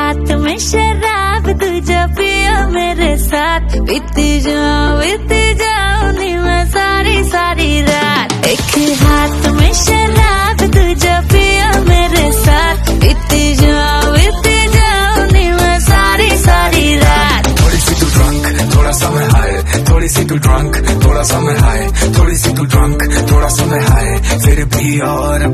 हाथ में शराब तुझे पिया मेरे साथ, पीती जाऊं नी मैं सारी सारी रात। एक हाथ में शराब तुझे पिया मेरे साथ, पीती जाऊं नी मैं सारी सारी रात। थोड़ी सी तू ड्रंक थोड़ा सा मैं हाय, थोड़ी सी तू ड्रंक थोड़ा सा मैं हाय, थोड़ी सी तू ड्रंक थोड़ा सा मैं हाय, फिर भी और